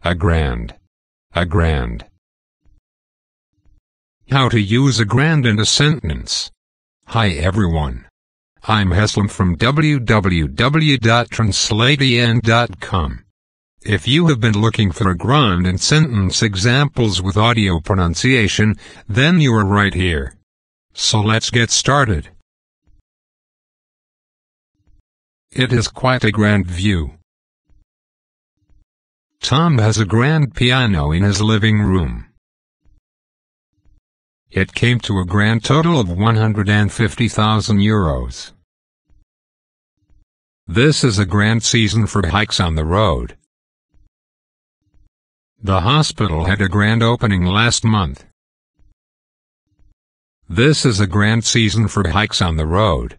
A grand. A grand. How to use a grand in a sentence. Hi everyone. I'm Heslam from www.translatien.com. If you have been looking for a grand in sentence examples with audio pronunciation, then you are right here. So let's get started. It is quite a grand view. Tom has a grand piano in his living room. It came to a grand total of 150,000 euros. This is a grand season for hikes on the road. The hospital had a grand opening last month. This is a grand season for hikes on the road.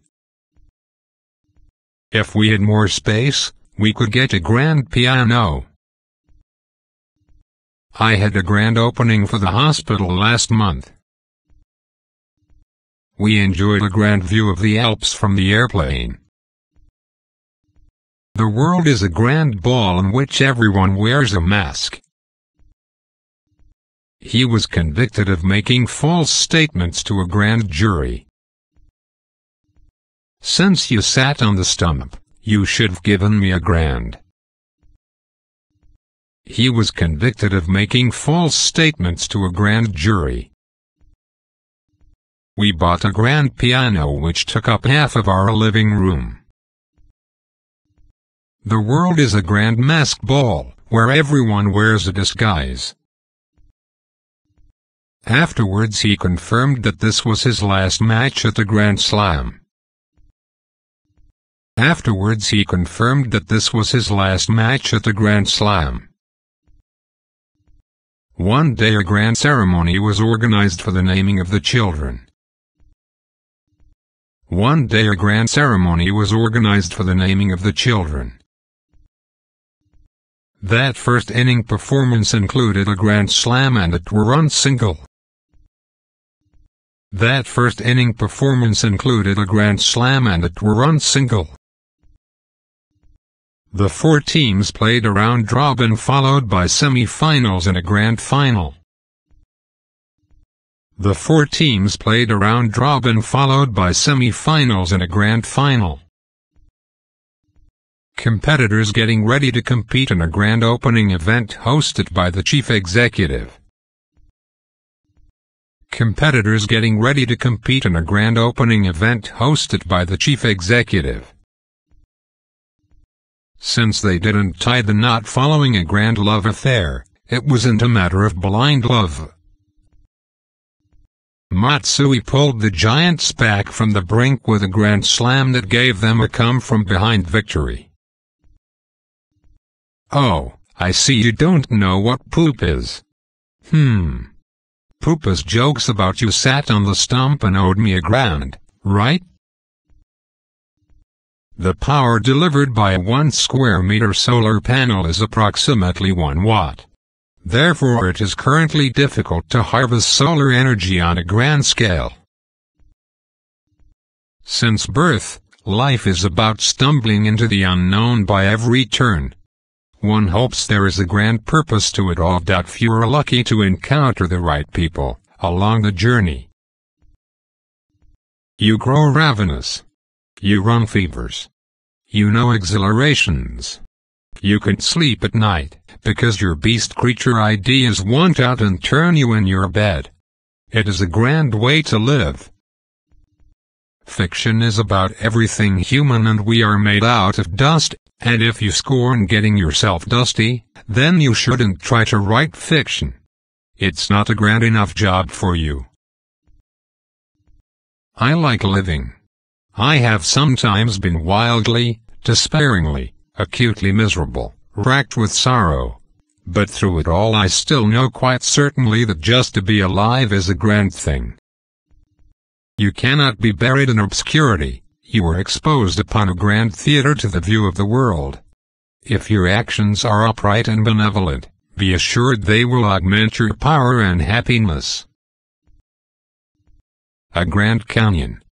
If we had more space, we could get a grand piano. I had a grand opening for the hospital last month. We enjoyed a grand view of the Alps from the airplane. The world is a grand ball in which everyone wears a mask. He was convicted of making false statements to a grand jury. Since you sat on the stump, you should have given me a grand. He was convicted of making false statements to a grand jury. We bought a grand piano which took up half of our living room. The world is a grand masked ball, where everyone wears a disguise. Afterwards he confirmed that this was his last match at the Grand Slam. Afterwards he confirmed that this was his last match at the Grand Slam. One day a grand ceremony was organized for the naming of the children. One day a grand ceremony was organized for the naming of the children. That first inning performance included a grand slam and a two-run single. That first inning performance included a grand slam and a two-run single. The four teams played a round robin followed by semi-finals and a grand final. The four teams played a round robin followed by semi-finals and a grand final. Competitors getting ready to compete in a grand opening event hosted by the chief executive. Competitors getting ready to compete in a grand opening event hosted by the chief executive. Since they didn't tie the knot following a grand love affair, it wasn't a matter of blind love. Matsui pulled the Giants back from the brink with a grand slam that gave them a come-from-behind victory. Oh, I see you don't know what poop is. Poop is jokes about you sat on the stump and owed me a grand, right? The power delivered by a 1 square meter solar panel is approximately 1 watt. Therefore it is currently difficult to harvest solar energy on a grand scale. Since birth, life is about stumbling into the unknown by every turn. One hopes there is a grand purpose to it all. Few are lucky to encounter the right people along the journey. You grow ravenous. You run fevers. You know exhilarations. You can sleep at night, because your beast creature ideas want out and turn you in your bed. It is a grand way to live. Fiction is about everything human and we are made out of dust, and if you scorn getting yourself dusty, then you shouldn't try to write fiction. It's not a grand enough job for you. I like living. I have sometimes been wildly, despairingly, acutely miserable, racked with sorrow. But through it all I still know quite certainly that just to be alive is a grand thing. You cannot be buried in obscurity, you are exposed upon a grand theater to the view of the world. If your actions are upright and benevolent, be assured they will augment your power and happiness. A Grand Canyon.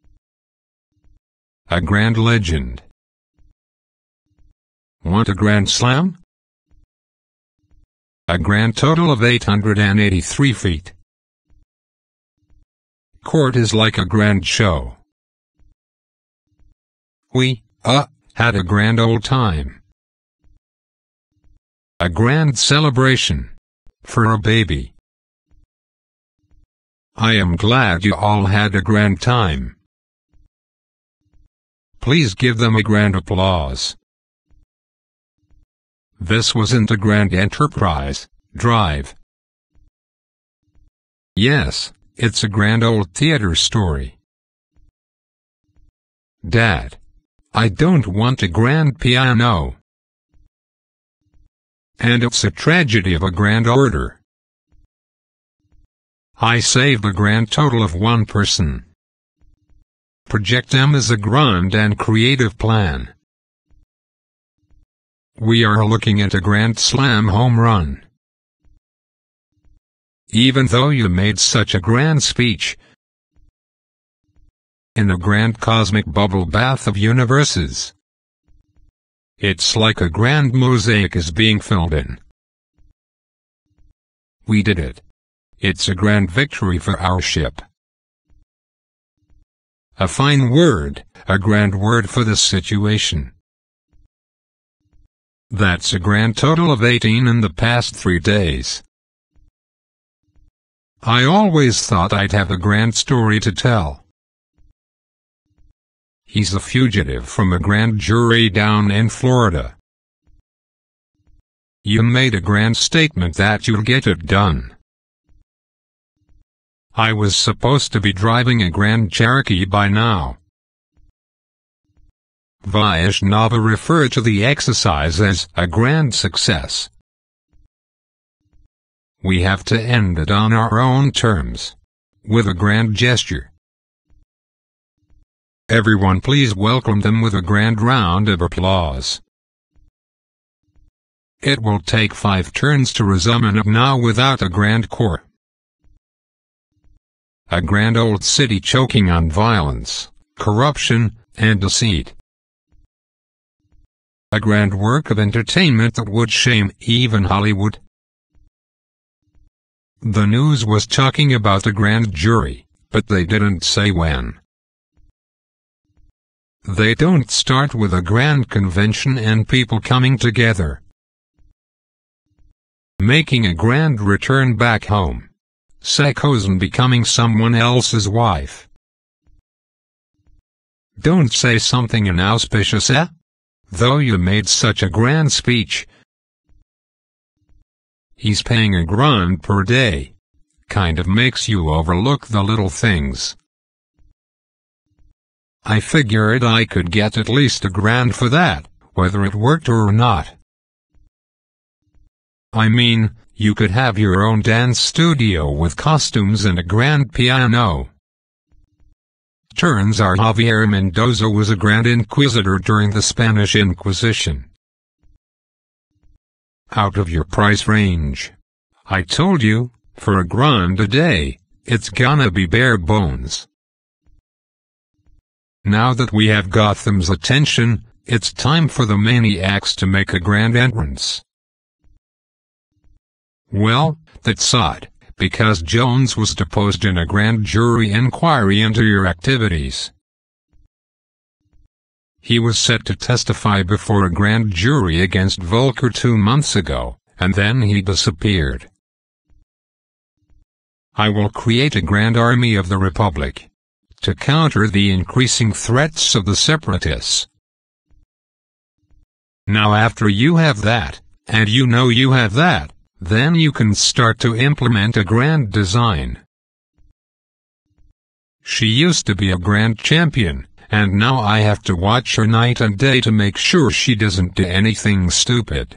A grand legend. Want a grand slam? a grand total of 883 feet. Court is like a grand show. We, had a grand old time. A grand celebration. For a baby. I am glad you all had a grand time. Please give them a grand applause. This wasn't a grand enterprise, drive. Yes, it's a grand old theater story. Dad, I don't want a grand piano. And it's a tragedy of a grand order. I saved a grand total of one person. Project them as a grand and creative plan. We are looking at a grand slam home run. Even though you made such a grand speech, in the grand cosmic bubble bath of universes, it's like a grand mosaic is being filled in. We did it. It's a grand victory for our ship. A fine word, a grand word for this situation. That's a grand total of 18 in the past 3 days. I always thought I'd have a grand story to tell. He's a fugitive from a grand jury down in Florida. You made a grand statement that you'll get it done. I was supposed to be driving a Grand Cherokee by now. Vaishnava referred to the exercise as a grand success. We have to end it on our own terms, with a grand gesture. Everyone please welcome them with a grand round of applause. It will take 5 turns to resume it now without a grand corps. A grand old city choking on violence, corruption, and deceit. A grand work of entertainment that would shame even Hollywood. The news was talking about the grand jury, but they didn't say when. They don't start with a grand convention and people coming together, making a grand return back home, psychos and becoming someone else's wife. Don't say something inauspicious, though you made such a grand speech. He's paying a grand per day, kind of makes you overlook the little things. I figured I could get at least a grand for that, whether it worked or not. I mean, you could have your own dance studio with costumes and a grand piano. Turns out Javier Mendoza was a grand inquisitor during the Spanish Inquisition. Out of your price range. I told you, for a grand a day, it's gonna be bare bones. Now that we have Gotham's attention, it's time for the maniacs to make a grand entrance. Well, that's odd, because Jones was deposed in a grand jury inquiry into your activities. He was set to testify before a grand jury against Volker 2 months ago, and then he disappeared. I will create a grand army of the Republic to counter the increasing threats of the separatists. Now after you have that, and you know you have that, then you can start to implement a grand design. She used to be a grand champion, and now I have to watch her night and day to make sure she doesn't do anything stupid.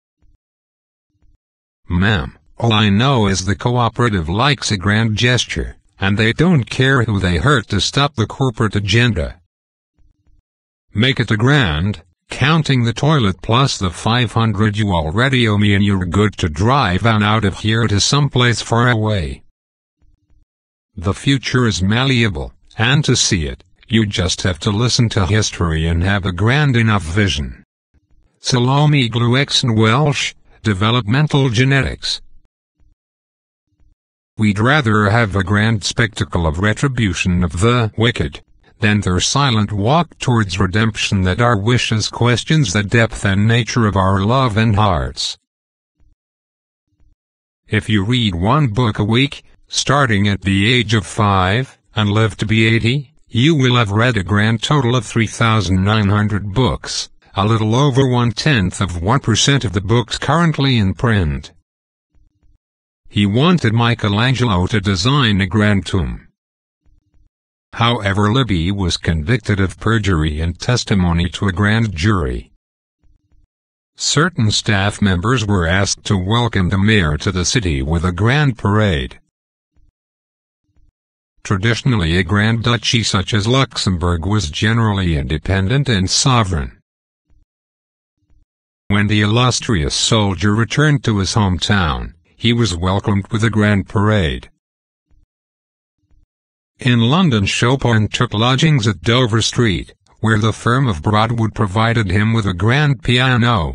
Ma'am, all I know is the cooperative likes a grand gesture, and they don't care who they hurt to stop the corporate agenda. Make it a grand, counting the toilet plus the 500 you already owe me, and you're good to drive on out of here to someplace far away. The future is malleable, and to see it, you just have to listen to history and have a grand enough vision. Salome Gluex in Welsh, developmental genetics. We'd rather have a grand spectacle of retribution of the wicked, than their silent walk towards redemption that our wishes questions the depth and nature of our love and hearts. If you read one book a week, starting at the age of 5, and live to be 80, you will have read a grand total of 3,900 books, a little over 0.1% of the books currently in print. He wanted Michelangelo to design a grand tomb. However, Libby was convicted of perjury and testimony to a grand jury. Certain staff members were asked to welcome the mayor to the city with a grand parade. Traditionally, a grand duchy such as Luxembourg was generally independent and sovereign. When the illustrious soldier returned to his hometown, he was welcomed with a grand parade. In London, Chopin took lodgings at Dover Street, where the firm of Broadwood provided him with a grand piano.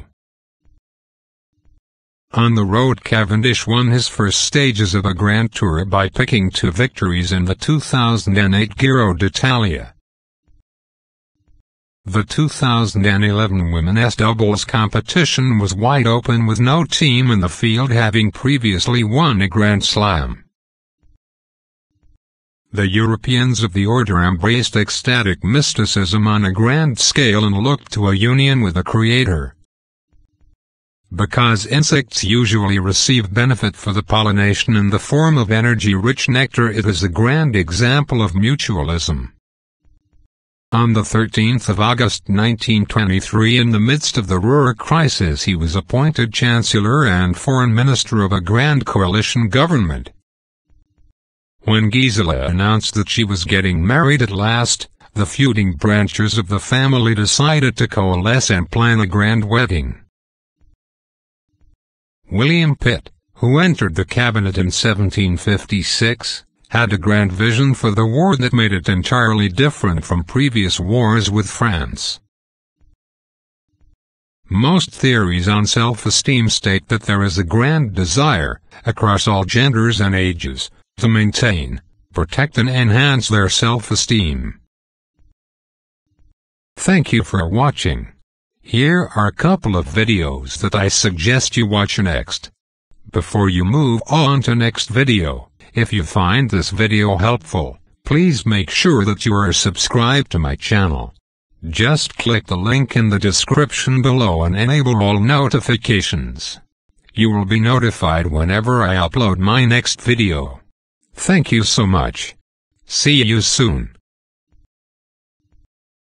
On the road, Cavendish won his first stages of a grand tour by picking 2 victories in the 2008 Giro d'Italia. The 2011 women's doubles competition was wide open with no team in the field having previously won a Grand Slam. The Europeans of the order embraced ecstatic mysticism on a grand scale and looked to a union with the Creator. Because insects usually receive benefit for the pollination in the form of energy-rich nectar, it is a grand example of mutualism. On the 13th of August 1923, in the midst of the Ruhr crisis, he was appointed Chancellor and Foreign Minister of a grand coalition government. When Gisela announced that she was getting married at last, the feuding branches of the family decided to coalesce and plan a grand wedding. William Pitt, who entered the cabinet in 1756, had a grand vision for the war that made it entirely different from previous wars with France. Most theories on self-esteem state that there is a grand desire, across all genders and ages, to maintain, protect and enhance their self-esteem. Thank you for watching. Here are a couple of videos that I suggest you watch next. Before you move on to next video, if you find this video helpful, please make sure that you are subscribed to my channel. Just click the link in the description below and enable all notifications. You will be notified whenever I upload my next video. Thank you so much. See you soon.